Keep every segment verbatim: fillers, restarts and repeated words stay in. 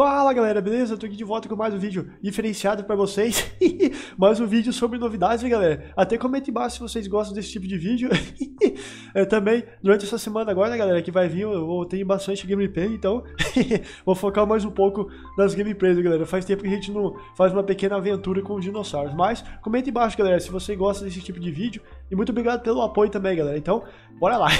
Fala galera, beleza? Eu tô aqui de volta com mais um vídeo diferenciado pra vocês. Mais um vídeo sobre novidades, né galera? Até comenta embaixo se vocês gostam desse tipo de vídeo. é, Também, durante essa semana agora, né galera, que vai vir, eu, eu tenho bastante gameplay, então vou focar mais um pouco nas gameplays, né, galera? Faz tempo que a gente não faz uma pequena aventura com os dinossauros. Mas comenta embaixo, galera, se você gosta desse tipo de vídeo. E muito obrigado pelo apoio também, galera. Então, bora lá.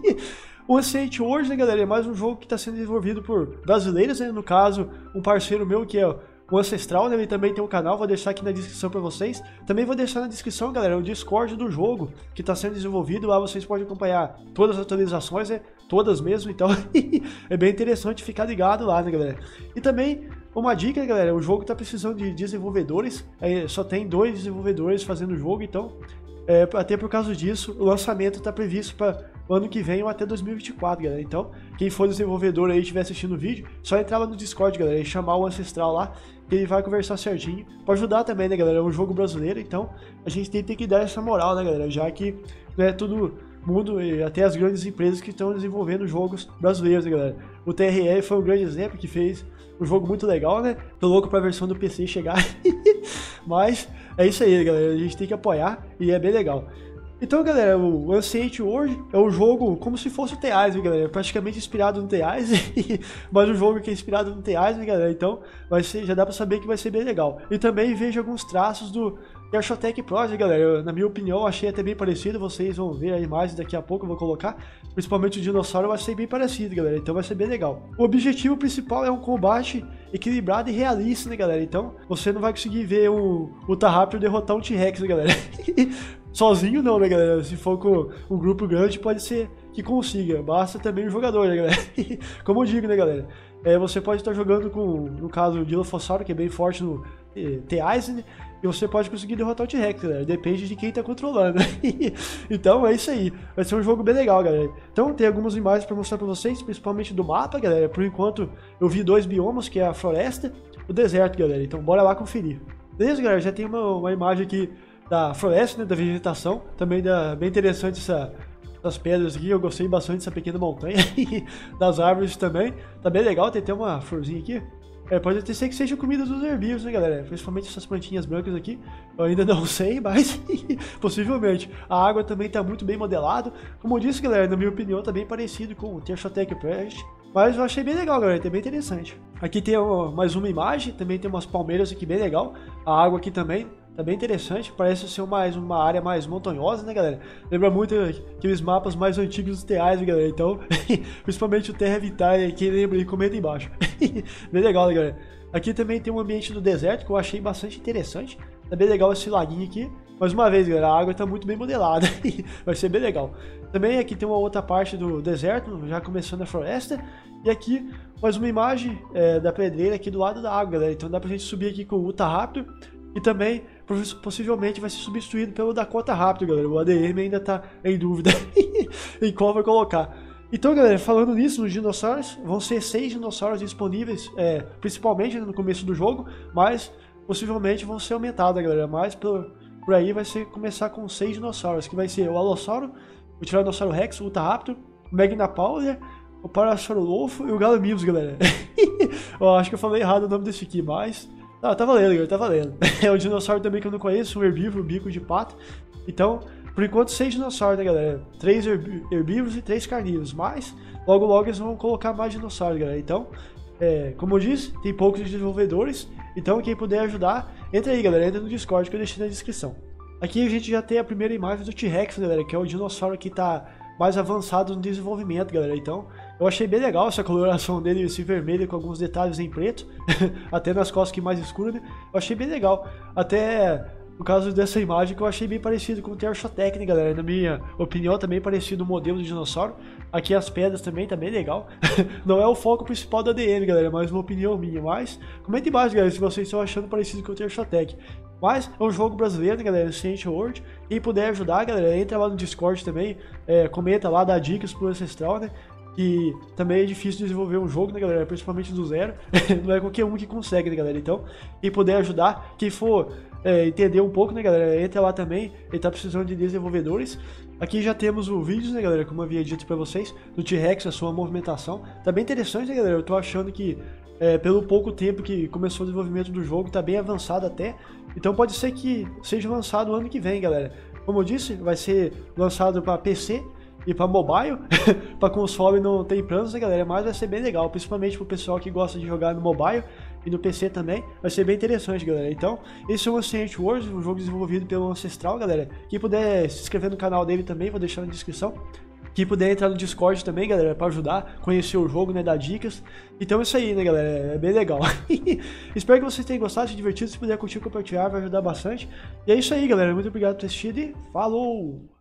O Ancient World, né, galera, é mais um jogo que está sendo desenvolvido por brasileiros, né, no caso, um parceiro meu que é o Ancestral, né, ele também tem um canal, vou deixar aqui na descrição para vocês. Também vou deixar na descrição, galera, o Discord do jogo que está sendo desenvolvido, lá vocês podem acompanhar todas as atualizações, né, todas mesmo, então é bem interessante ficar ligado lá, né, galera. E também, uma dica, né, galera, o jogo está precisando de desenvolvedores, é, só tem dois desenvolvedores fazendo o jogo, então... É, até por causa disso, o lançamento está previsto para o ano que vem ou até dois mil e vinte e quatro, galera. Então, quem for desenvolvedor aí e estiver assistindo o vídeo, só entrar lá no Discord, galera, e chamar o Ancestral lá, que ele vai conversar certinho. Pode ajudar também, né, galera? É um jogo brasileiro, então a gente tem, tem que dar essa moral, né, galera? Já que não é todo mundo e até as grandes empresas que estão desenvolvendo jogos brasileiros, né, galera? O T R E foi um grande exemplo que fez um jogo muito legal, né? Tô louco pra versão do P C chegar. Mas é isso aí, galera. A gente tem que apoiar e é bem legal. Então, galera, o Ancient World é um jogo como se fosse o The Island, galera. Praticamente inspirado no The Island. Mas um jogo que é inspirado no The Island, galera. Então, vai ser, já dá pra saber que vai ser bem legal. E também vejo alguns traços do Tershotech Project, galera. Eu, na minha opinião, achei até bem parecido. Vocês vão ver a imagem daqui a pouco, eu vou colocar. Principalmente o dinossauro vai ser bem parecido, galera. Então vai ser bem legal. O objetivo principal é um combate equilibrado e realista, né, galera? Então, você não vai conseguir ver o Utahraptor derrotar um T-Rex, né, galera? Sozinho não, né, galera? Se for com um grupo grande, pode ser que consiga. Basta também o jogador, né, galera? Como eu digo, né, galera? É, você pode estar jogando com, no caso, o Dilophosaurus, que é bem forte no T-Island, e você pode conseguir derrotar o T-Rex, galera. Depende de quem tá controlando. Então é isso aí. Vai ser um jogo bem legal, galera. Então tem algumas imagens para mostrar para vocês, principalmente do mapa, galera. Por enquanto eu vi dois biomas, que é a floresta e o deserto, galera. Então bora lá conferir. Beleza, galera? Já tem uma, uma imagem aqui da floresta, né, da vegetação. Também da, bem interessante essa... das pedras aqui, eu gostei bastante dessa pequena montanha. Das árvores também, tá bem legal, tem até uma florzinha aqui. É, pode até ser que seja comida dos herbívoros, né, galera? Principalmente essas plantinhas brancas aqui, eu ainda não sei, mas possivelmente. A água também tá muito bem modelado. Como eu disse, galera, na minha opinião, tá bem parecido com o Tershotech Project. Mas eu achei bem legal, galera, tá bem interessante. Aqui tem ó, mais uma imagem, também tem umas palmeiras aqui bem legal. A água aqui também tá bem interessante, parece ser mais uma área mais montanhosa, né, galera? Lembra muito aqueles mapas mais antigos dos T Is, galera? Então, principalmente o Terra Vitae, quem lembra aí, comenta aí embaixo. Bem legal, né, galera? Aqui também tem um ambiente do deserto que eu achei bastante interessante. Tá bem legal esse laguinho aqui. Mais uma vez, galera, a água tá muito bem modelada. Vai ser bem legal. Também aqui tem uma outra parte do deserto, já começando a floresta. E aqui, mais uma imagem é, da pedreira aqui do lado da água, galera. Então dá pra gente subir aqui com o Utahraptor. E também, possivelmente, vai ser substituído pelo Dakota Raptor, galera. O A D M ainda tá em dúvida em qual vai colocar. Então, galera, falando nisso, nos dinossauros, vão ser seis dinossauros disponíveis, é, principalmente no começo do jogo, mas possivelmente vão ser aumentados, galera. Mas por, por aí vai ser começar com seis dinossauros, que vai ser o Allosauro, o Tiranossauro Rex, o Utahraptor, o Magnapaulia, o Parasaurolopho e o Gallimimus, galera. Eu acho que eu falei errado o nome desse aqui, mas... Ah, tá valendo, galera, tá valendo. É um dinossauro também que eu não conheço, um herbívoro, bico de pato. Então, por enquanto, seis dinossauros, né, galera? Três herbívoros e três carnívoros. Mas, logo, logo, eles vão colocar mais dinossauros, galera. Então, é, como eu disse, tem poucos desenvolvedores. Então, quem puder ajudar, entra aí, galera. Entra no Discord que eu deixei na descrição. Aqui a gente já tem a primeira imagem do T-Rex, galera, que é o dinossauro que tá mais avançado no desenvolvimento, galera. Então, eu achei bem legal essa coloração dele, esse vermelho com alguns detalhes em preto, até nas costas que mais escuras, né? Eu achei bem legal. Até no caso dessa imagem que eu achei bem parecido com o Tershotech, né, galera? Na minha opinião, também parecido o modelo do dinossauro. Aqui as pedras também tá bem legal. Não é o foco principal da A D M, galera, mas uma opinião minha. Mas comenta embaixo, galera, se vocês estão achando parecido com o Tershotech. Mas é um jogo brasileiro, né, galera? Ancient World. Quem puder ajudar, galera, entra lá no Discord também. É, comenta lá, dá dicas pro Ancestral, né? Que também é difícil desenvolver um jogo, né, galera? Principalmente do zero. Não é qualquer um que consegue, né, galera? Então, quem puder ajudar, quem for é, entender um pouco, né, galera? Entra lá também. Ele tá precisando de desenvolvedores. Aqui já temos o vídeo, né, galera? Como eu havia dito pra vocês, do T-Rex, a sua movimentação. Tá bem interessante, né, galera? Eu tô achando que é, pelo pouco tempo que começou o desenvolvimento do jogo, tá bem avançado até. Então pode ser que seja lançado ano que vem, galera. Como eu disse, vai ser lançado para P C e para mobile. Para console não tem planos, né, galera? Mas vai ser bem legal, principalmente pro pessoal que gosta de jogar no mobile e no P C também. Vai ser bem interessante, galera. Então, esse é o Ancient Wars, um jogo desenvolvido pelo Ancestral, galera. Quem puder se inscrever no canal dele também, vou deixar na descrição. Quem puder entrar no Discord também, galera, para ajudar, conhecer o jogo, né, dar dicas. Então é isso aí, né, galera, é bem legal. Espero que vocês tenham gostado, se divertido, se puder curtir, compartilhar, vai ajudar bastante. E é isso aí, galera, muito obrigado por ter assistido e falou!